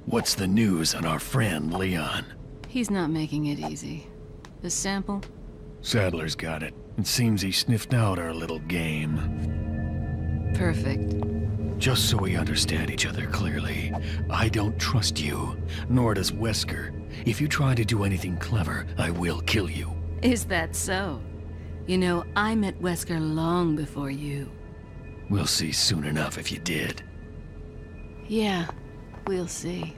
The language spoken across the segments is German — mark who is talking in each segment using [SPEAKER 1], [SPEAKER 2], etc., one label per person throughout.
[SPEAKER 1] What's the news on our friend, Leon?
[SPEAKER 2] He's not making it easy. The sample?
[SPEAKER 1] Sadler's got it. It seems he sniffed out our little game.
[SPEAKER 2] Perfect.
[SPEAKER 1] Just so we understand each other clearly, I don't trust you, nor does Wesker. If you try to do anything clever, I will kill you.
[SPEAKER 2] Is that so? You know, I met Wesker long before you.
[SPEAKER 1] We'll see soon enough if you did.
[SPEAKER 2] Yeah, we'll see.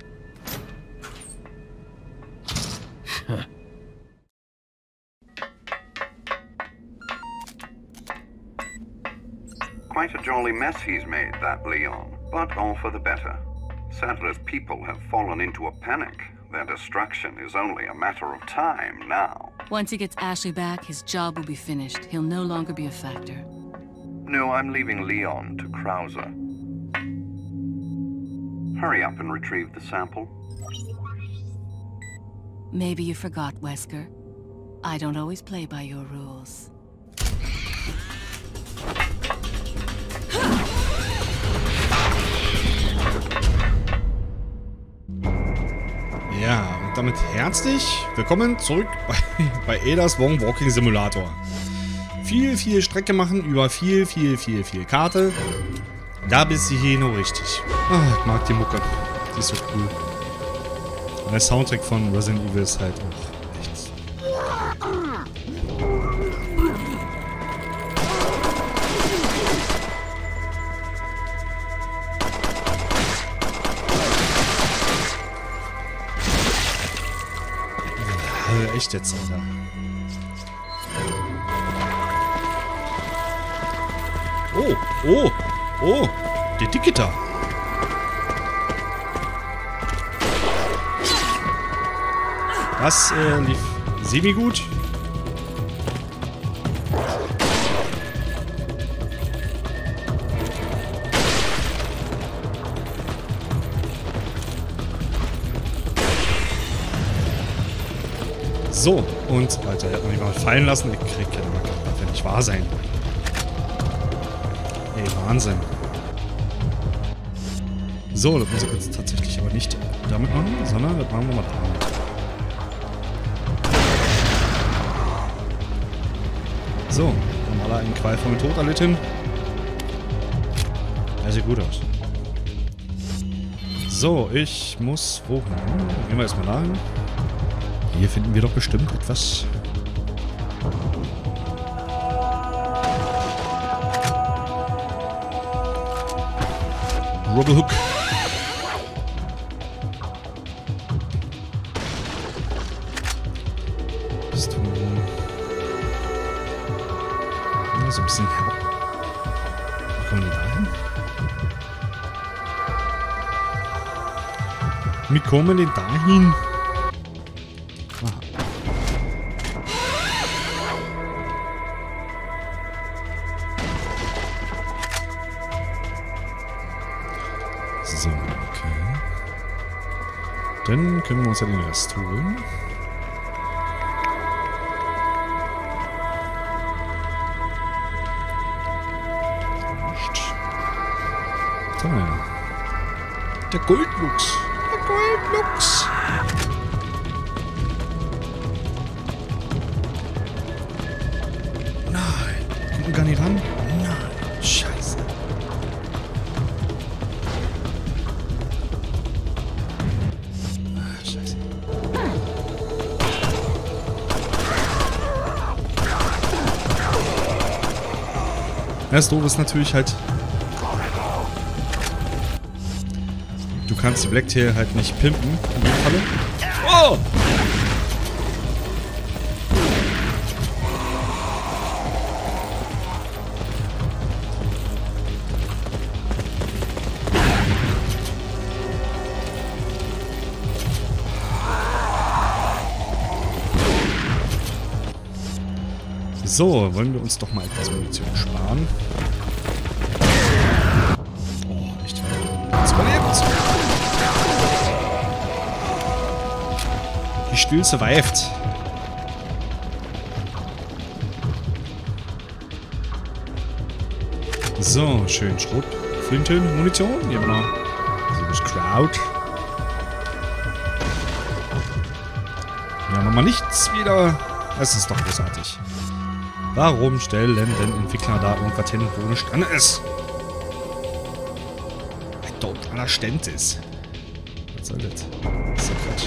[SPEAKER 3] Quite a jolly mess he's made, that Leon, but all for the better. Sadler's people have fallen into a panic. Their destruction is only a matter of time now.
[SPEAKER 2] Once he gets Ashley back, his job will be finished. He'll no longer be a factor.
[SPEAKER 3] No, I'm leaving Leon to Krauser. Hurry up and retrieve the sample.
[SPEAKER 2] Maybe you forgot, Wesker. I don't always play by your rules.
[SPEAKER 4] Ja, und damit herzlich willkommen zurück bei Ada's Wong Walking Simulator. Viel Strecke machen über viel Karte. Da bist du hier nur richtig. Ah, ich mag die Mucke. Die ist so cool. Und der Soundtrack von Resident Evil ist halt auch echt. Ja, echt jetzt, Alter. Oh, der Dicke da. Das lief semi-gut. So, und, Alter, er hat mich mal fallen lassen. Ich krieg ja immer, darf ja nicht wahr sein. Ey, Wahnsinn. So, das muss ich jetzt tatsächlich aber nicht damit machen, sondern das machen wir mal damit. So, haben alle einen qualvollen Tod erlitten. Ja, sieht gut aus. So, ich muss wohin? Gehen wir erstmal dahin. Hier finden wir doch bestimmt etwas. Rubberhook. Bist du... Ja, so ein bisschen her. Wie kommen wir da hin? Wie kommen wir denn da hin? So, okay. Dann können wir uns ja den Rest holen. Toll. Der Goldluchs. Der Goldluchs. Nein. Kommt man gar nicht ran? Nein. Scheiße. Das Doof ist natürlich halt... Du kannst die Blacktail halt nicht pimpen, in dem Falle. Oh! So, wollen wir uns doch mal etwas Munition sparen. Oh, echt. Das überlebt. Die Still survived. So, schön Schrot, Flinten, Munition. Ja, genau. Also das Kraut. Ja, nochmal nichts wieder. Es ist doch großartig. Warum stellen denn Entwickler da irgendwas hin, wo nicht dran ist? I don't understand this. Was soll das? Das ist doch Quatsch.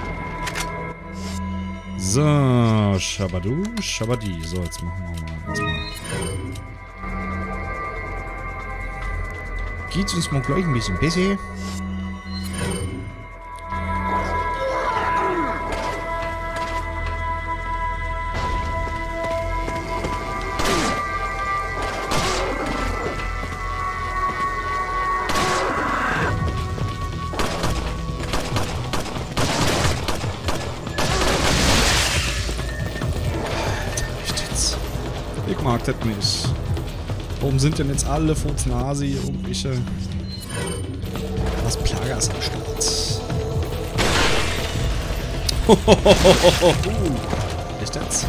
[SPEAKER 4] So, Schabadu, Schabadi. So, jetzt machen wir mal erstmal. Geht's uns mal gleich ein bisschen besser? Ich mag das nicht. Warum sind denn jetzt alle Furznasi irgendwelche... Was Plagas am Start? Echt jetzt?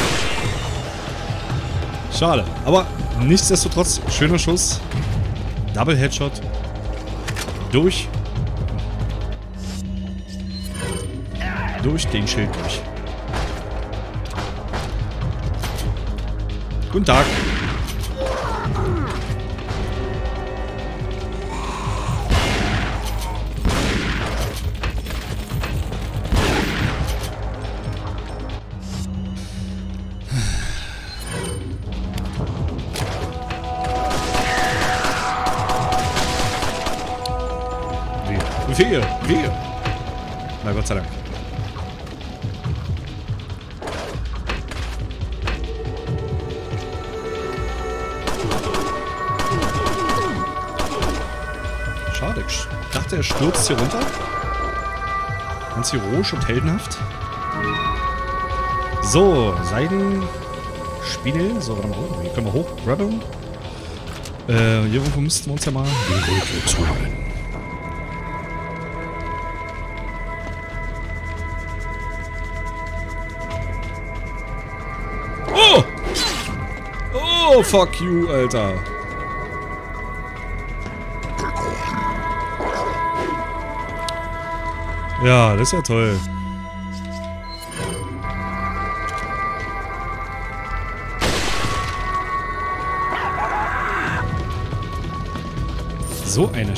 [SPEAKER 4] Schade. Aber nichtsdestotrotz, schöner Schuss. Double Headshot. Durch den Schild durch. Guten Tag. Wehe. Na Gott sei Dank. Schade, ich dachte, er stürzt hier runter. Ganz heroisch und heldenhaft. So, Seidenspinel. So, warte mal. Hier können wir hochgrabbeln. Hier irgendwo müssten wir uns ja mal die Röte zuholen. Oh, fuck you, Alter. Ja, das ist ja toll. So eine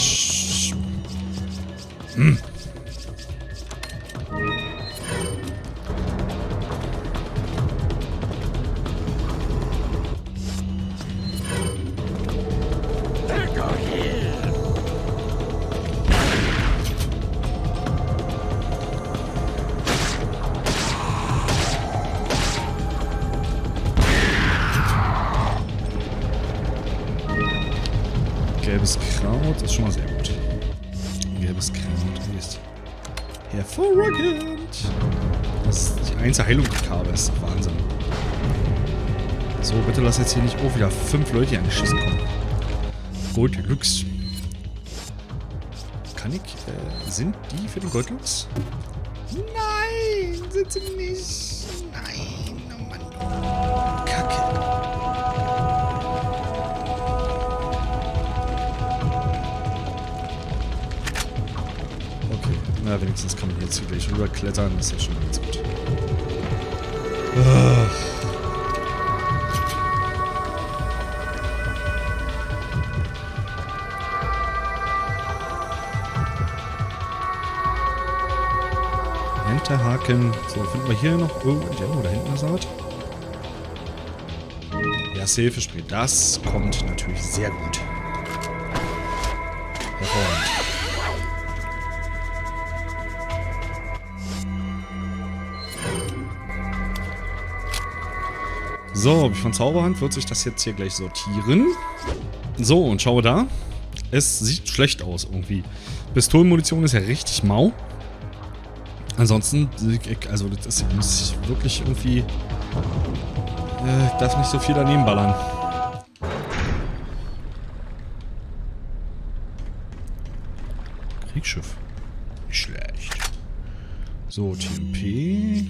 [SPEAKER 4] Gelbes Kraut ist schon mal sehr gut. Gelbes Kraut ist hervorragend. Das ist die einzige Heilung, die ich habe. Das ist doch Wahnsinn. So, bitte lass jetzt hier nicht auch wieder 5 Leute hier angeschissen kommen. Goldlux. Kann ich... sind die für den Goldlux? Nein, sind sie nicht. Nein, oh Mann. Kacke. Na, wenigstens kann man jetzt hier gleich rüberklettern. Das ist ja schon ganz gut. Hinterhaken. So, finden wir hier noch irgendwo da hinten was? Ja, Hilfespray. Das kommt natürlich sehr gut. Hervorragend. So, wie von Zauberhand wird sich das jetzt hier gleich sortieren. So, und schau da. Es sieht schlecht aus irgendwie. Pistolenmunition ist ja richtig mau. Ansonsten, also das muss ich wirklich irgendwie... ich darf nicht so viel daneben ballern. Kriegsschiff. Nicht schlecht. So, TMP...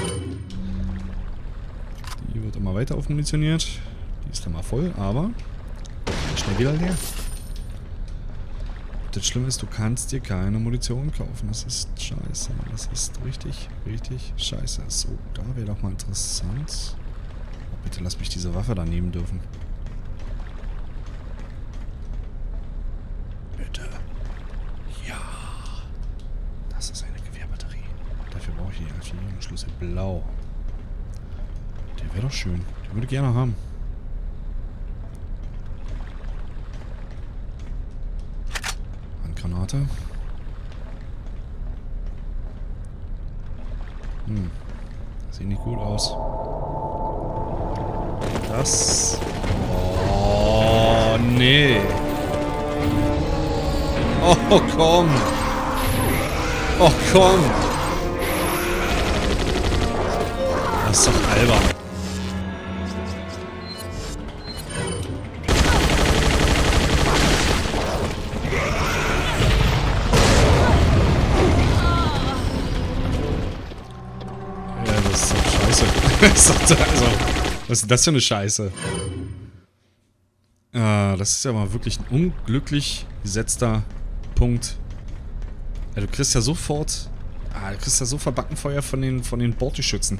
[SPEAKER 4] Die wird immer weiter aufmunitioniert. Die ist dann mal voll, aber schnell wieder leer. Das Schlimme ist, du kannst dir keine Munition kaufen. Das ist scheiße. Das ist richtig, richtig scheiße. So, da wäre doch mal interessant. Oh, bitte lass mich diese Waffe da nehmen dürfen. Bitte. Ja. Das ist eine Gewehrbatterie. Dafür brauche ich die Archivierungsschlüssel blau. Der wäre doch schön. Den würde ich gerne haben. Handgranate. Sieht nicht gut aus. Das... Oh, nee. Oh, komm. Oh, komm. Das ist doch albern. Also, was ist das für eine Scheiße? Das ist ja mal wirklich ein unglücklich gesetzter Punkt. Ja, du kriegst ja sofort... du kriegst ja so Verbackenfeuer von den Bordgeschützen.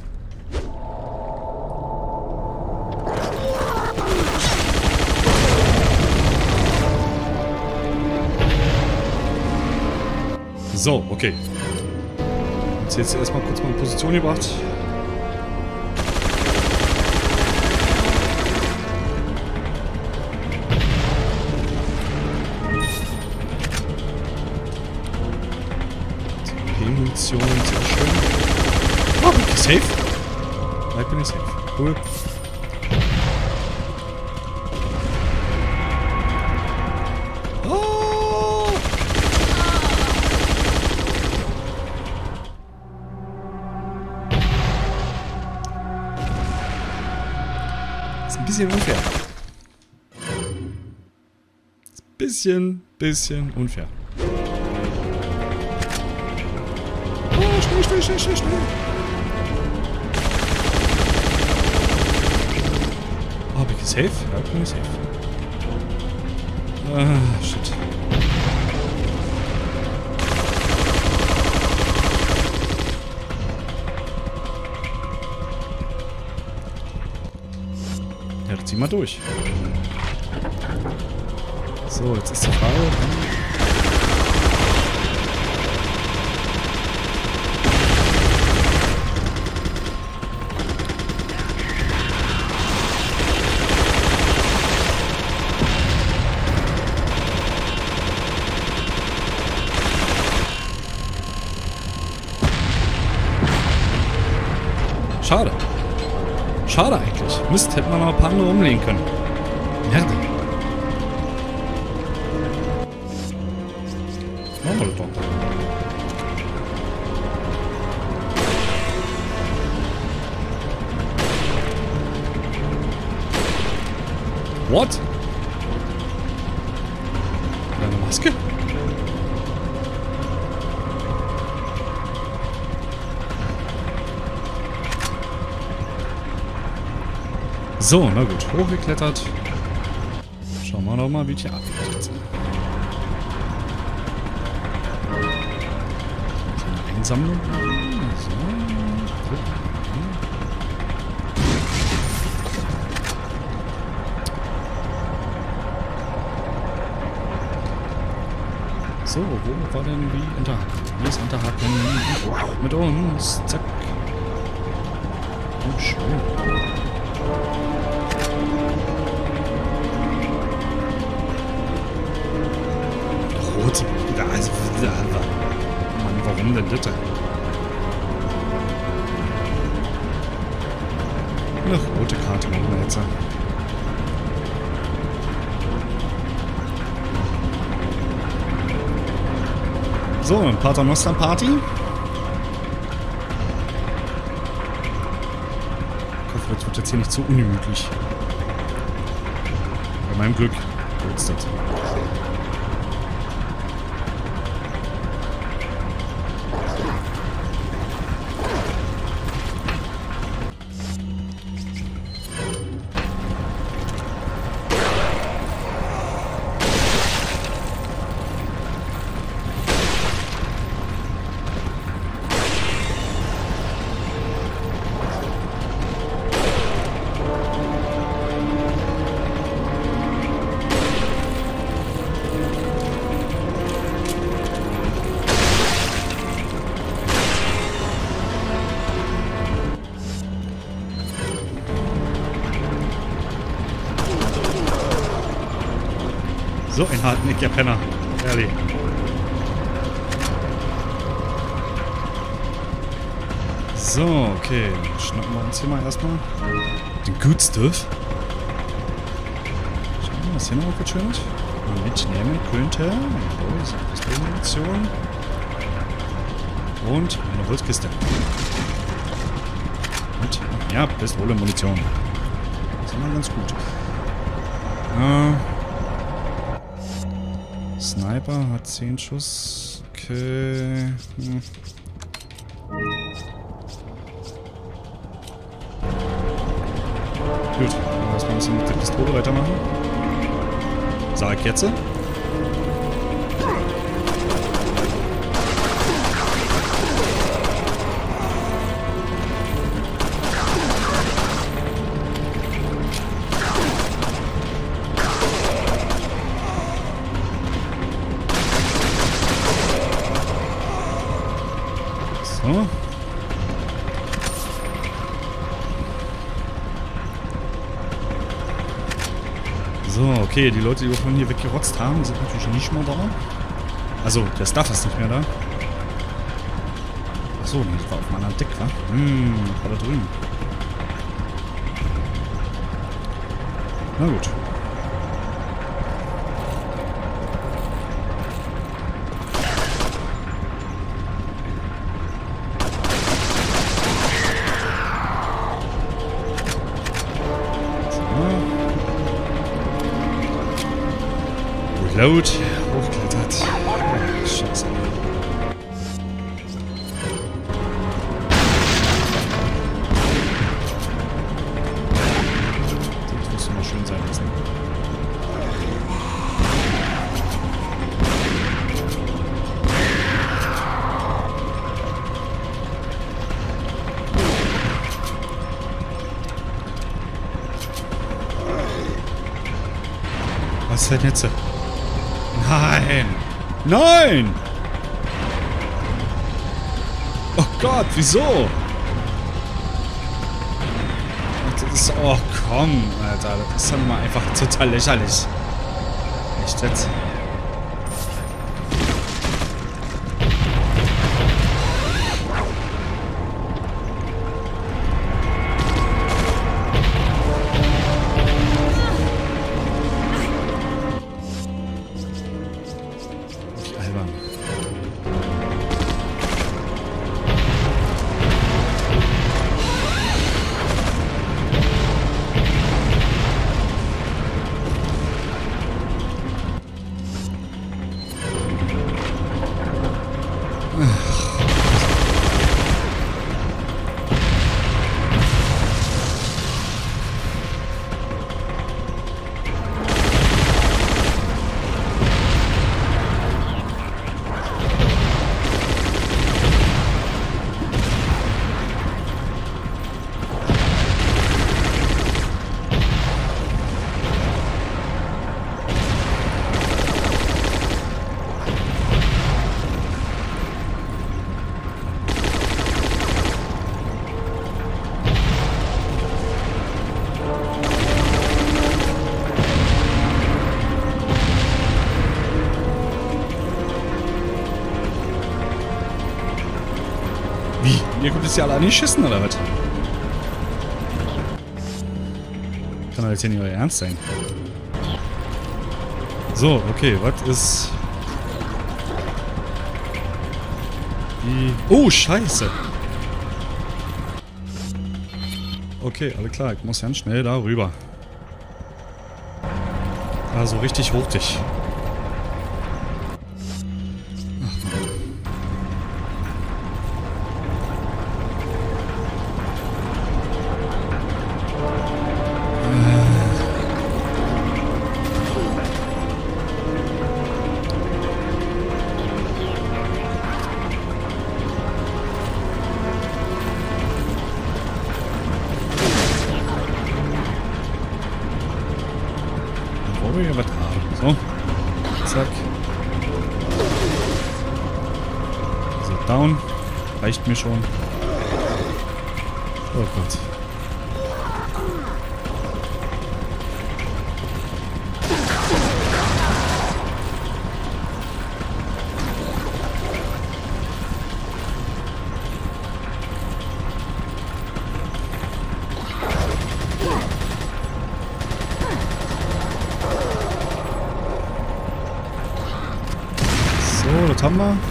[SPEAKER 4] So, okay. Jetzt erstmal kurz mal in Position gebracht. Munition, sehr schön. Oh, bin ich safe? Nein, bin ich safe. Cool. Oh! Ist ein bisschen unfair. Ist ein bisschen unfair. Schnell. Oh, bin ich safe? Ja, bin ich safe. Shit. Ja, dann zieh mal durch. So, jetzt ist die Frage. Schade. Schade eigentlich. Mist, hätten wir noch ein paar andere umlegen können. Merde. Machen wir das doch. What? Eine Maske? So, na gut. Hochgeklettert. Schauen wir doch mal, wie es hier abgeht jetzt. Eine Einsammlung. So, wo war denn wie Unterhaken? Wie ist Unterhaken mit uns? Zack. Und schön. Rot. Also, Mann, warum denn das? Eine rote Karte machen wir jetzt. So, ein Paternoster Party. Ich hoffe, das wird jetzt hier nicht zu ungemütlich. Bei meinem Glück wird's das. So ein hartnäckiger Penner. Ehrlich. So, okay. Schnappen wir uns hier mal erstmal den Good Stuff. Schauen wir mal, was hier noch was Schönes mitnehmen könnte. Jawohl, das ist Pistolenition. Und eine Holzkiste. Und, ja, Pistole, Munition. Das ist immer ganz gut. Sniper hat 10 Schuss. Okay. Gut, lass mal ein bisschen mit der Pistole weitermachen. Sag ich jetzt. So. So, okay, die Leute, die wir von hier weggerotzt haben, sind natürlich nicht mehr da. Also, der Stuff ist nicht mehr da. Achso, das war auf meinem Deck, wa? War da drüben. Na gut. Reload. Hochklettert. Scheiße. Das muss mal schön sein lassen. Was ist denn jetzt? Nein! Nein! Oh Gott, wieso? Das ist... Oh, komm, Alter. Das ist dann mal einfach total lächerlich. Echt jetzt? Wie? Ihr könnt es ja alle nicht schießen, oder was? Kann doch jetzt hier nicht euer Ernst sein. So, okay, was ist... Die... Oh, scheiße! Okay, alles klar, ich muss ganz schnell da rüber. Also richtig hurtig. Wir hier was haben. So. Zack. So, down. Reicht mir schon. Oh Gott. das haben wir.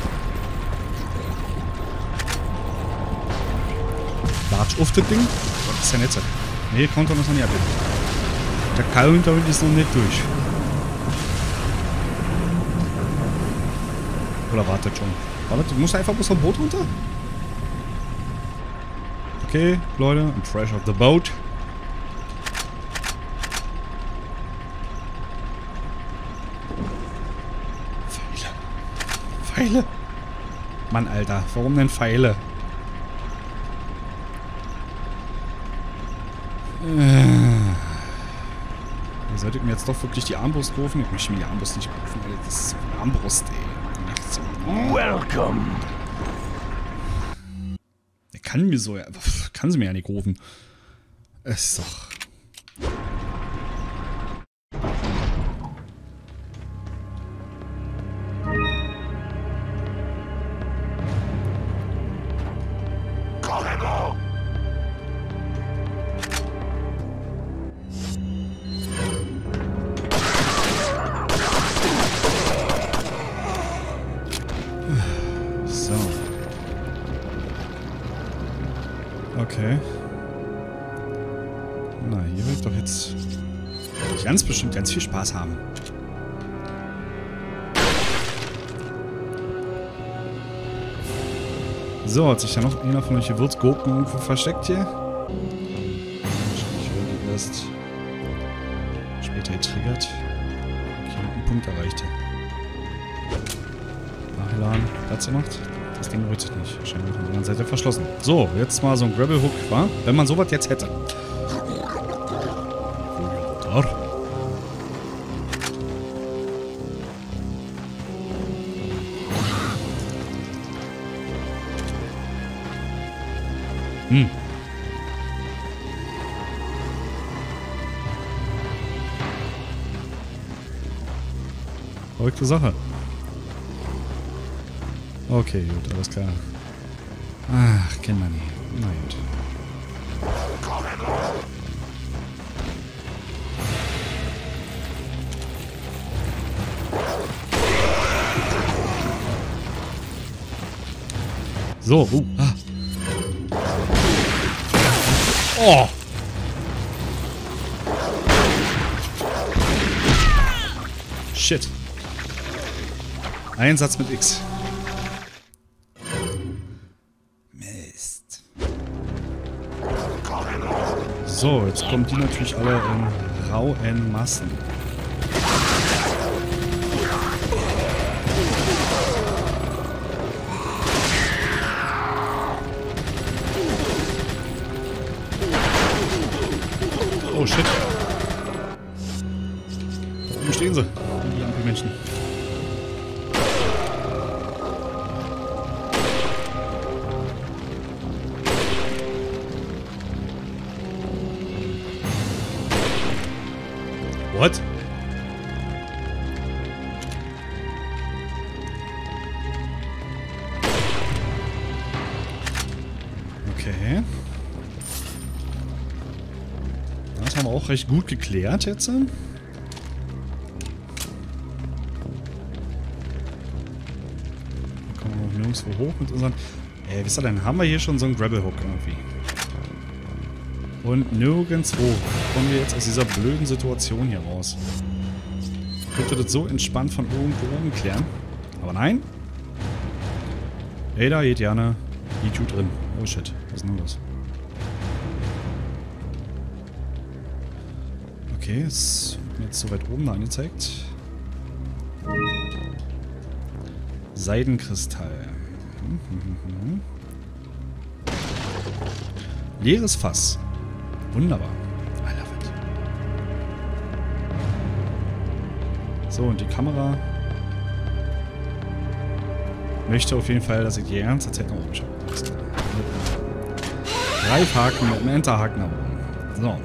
[SPEAKER 4] Latsch auf das Ding. Das ist ja nicht so. Nee, Counter muss noch nicht abbinden. Der Counter ist noch nicht durch. Oder wartet schon? Wartet, du musst einfach bloß vom Boot runter? Okay, Leute, I'm fresh off the boat. Pfeile. Mann, Alter, warum denn Pfeile? Sollte ich mir jetzt doch wirklich die Armbrust rufen? Ich möchte mir die Armbrust nicht rufen, Alter. Das ist eine Armbrust, ey.
[SPEAKER 1] Welcome.
[SPEAKER 4] Der kann mir so... Kann sie mir ja nicht rufen. Es ist doch... So. Okay. Na, hier will ich doch jetzt ganz bestimmt ganz viel Spaß haben. So, hat sich da noch einer von euch Gewürzgurken irgendwo versteckt hier? Wahrscheinlich werden die erst später getriggert. Okay, einen Punkt erreicht. Nachladen. Platz gemacht. Das Ding rührt sich nicht. Wahrscheinlich von der anderen Seite verschlossen. So, jetzt mal so ein Gravel-Hook, wa? Wenn man sowas jetzt hätte. Verrückte Sache. Okay, gut, alles klar. Ach, kennt man nicht. Na gut. So, Oh! Shit. Einsatz mit X. Mist. So, jetzt kommen die natürlich alle in rauen Massen. Oh shit. Da oben stehen sie, die Ampelmenschen. What? Okay. Das haben wir auch recht gut geklärt jetzt. Wir kommen auch nirgendwo hoch mit unseren... wisst ihr, dann haben wir hier schon so einen Gravel-Hook irgendwie. Und nirgendwo kommen wir jetzt aus dieser blöden Situation hier raus. Ich könnte das so entspannt von oben klären. Aber nein. Ey, da geht gerne E2 drin. Oh shit, was ist denn das? Okay, ist mir jetzt so weit oben da angezeigt. Seidenkristall. Leeres Fass. Wunderbar. I love it. So, und die Kamera möchte auf jeden Fall, dass ich die ganze Zeit nach oben schaue. Greifhaken mit einem Enterhaken nach oben. So.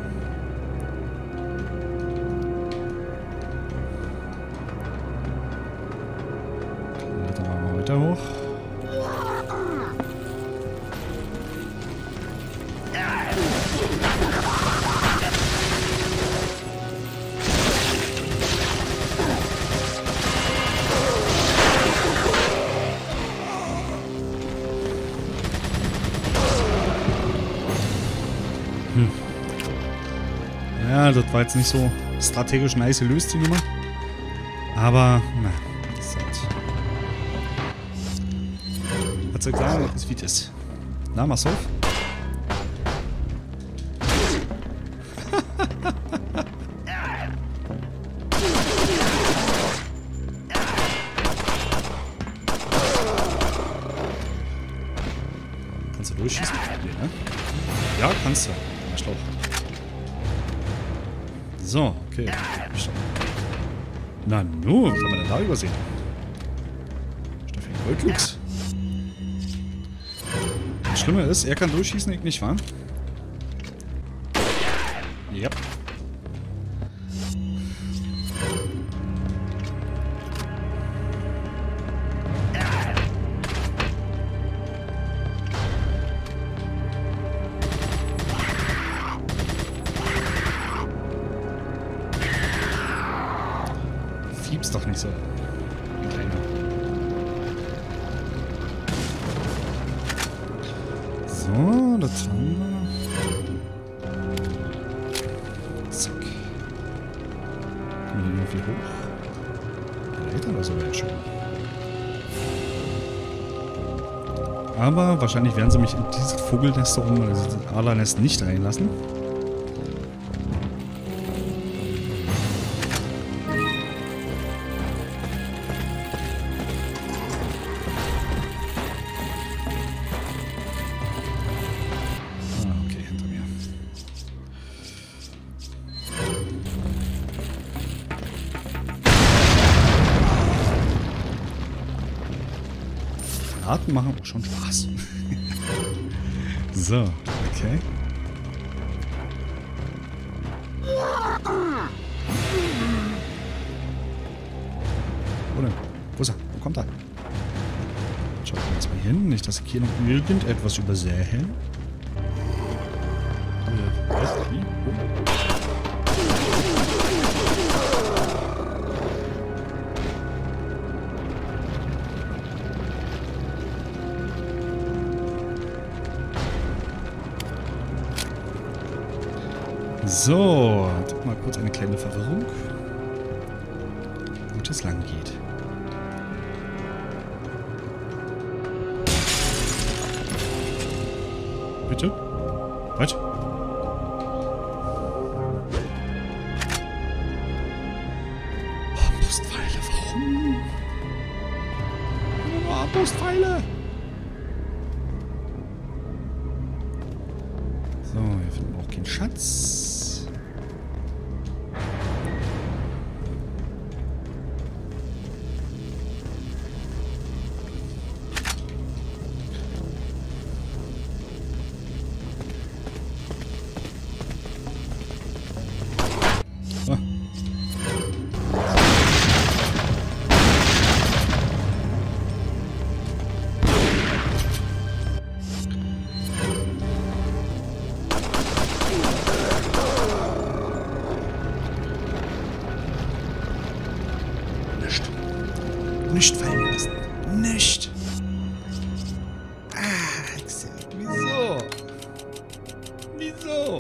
[SPEAKER 4] Dann machen wir weiter hoch. Ja, das war jetzt nicht so strategisch nice gelöst, die Nummer. Aber, na, das ist halt... Was soll ich sagen? Das ist wie das. Na, mach's auf. Kannst du durchschießen? Nee, ne? Ja, kannst du. Arschloch. So, okay. Na nu, was haben wir denn da übersehen? Stefan Goldlux. Das Schlimme ist, er kann durchschießen, ich nicht, wahr? Ja. Fieb's doch nicht so. Kleiner. So, das haben wir. Zack. Kommen wir den irgendwie hoch? Leiter oder so wäre schön. Aber wahrscheinlich werden sie mich in dieses Vogelnest rum, oder dieses Adlernest nicht reinlassen. Granaten machen auch schon Spaß. So, okay. Wo denn? Wo ist er? Wo kommt er? Schaut mal jetzt mal hin. Nicht, dass ich hier noch irgendetwas übersehe. Was? Wie? Wo? So, mal kurz eine kleine Verwirrung. Wo es lang geht. Bitte? Was? Armbrustpfeile, warum? Armbrustpfeile! So, wir finden auch keinen Schatz. Nicht fallen lassen. Nicht. Ah, excellent. Wieso? Wieso?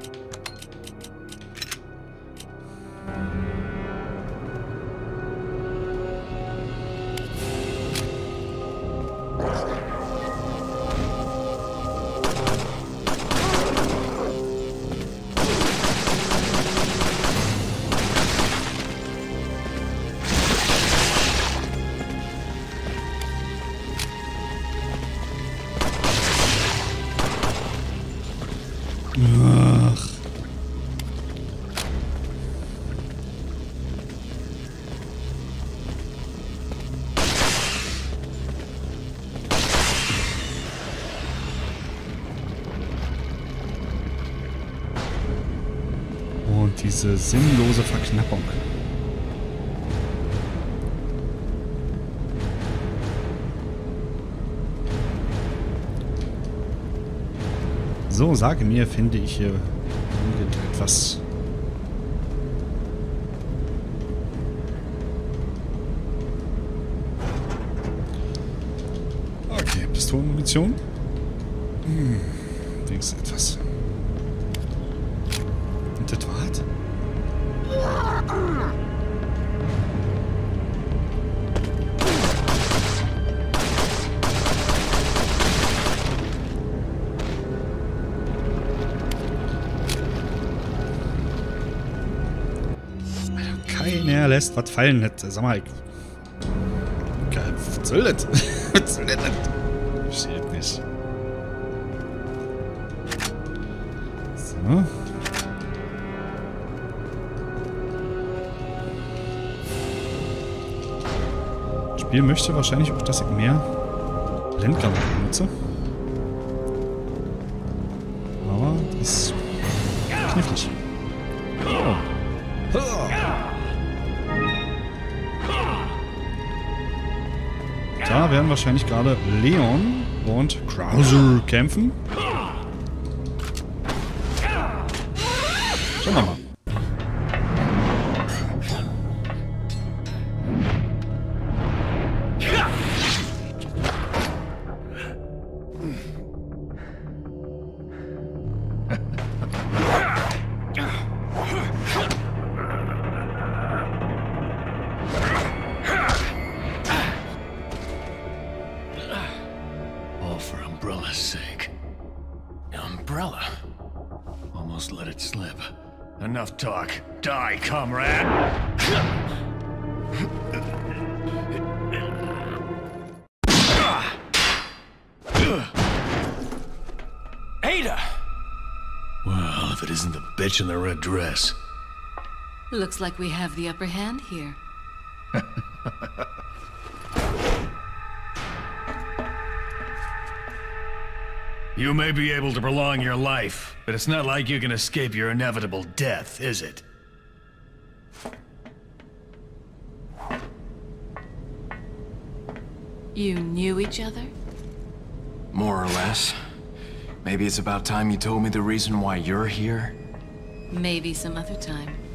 [SPEAKER 4] Ach. Und diese sinnlose Verknappung. So, sage mir, finde ich hier irgendetwas. Okay, Pistolenmunition. Wenigstens etwas. Das war's? Keiner lässt was fallen. Sag mal, was soll das? Was soll das? Verstehe ich nicht. So. Das Spiel möchte wahrscheinlich auch, dass ich mehr Blendkamera benutze. Aber das ist knifflig. Oh. Da werden wahrscheinlich gerade Leon und Krauser kämpfen. Schauen wir mal.
[SPEAKER 1] For Umbrella's sake. Umbrella? Almost let it slip. Enough talk. Die, comrade! Ada! Well, if it isn't the bitch in the red dress.
[SPEAKER 2] Looks like we have the upper hand here.
[SPEAKER 1] You may be able to prolong your life, but it's not like you can escape your inevitable death, is it?
[SPEAKER 2] You knew each other?
[SPEAKER 5] More or less. Maybe it's about time you told me the reason why you're here.
[SPEAKER 2] Maybe some other time.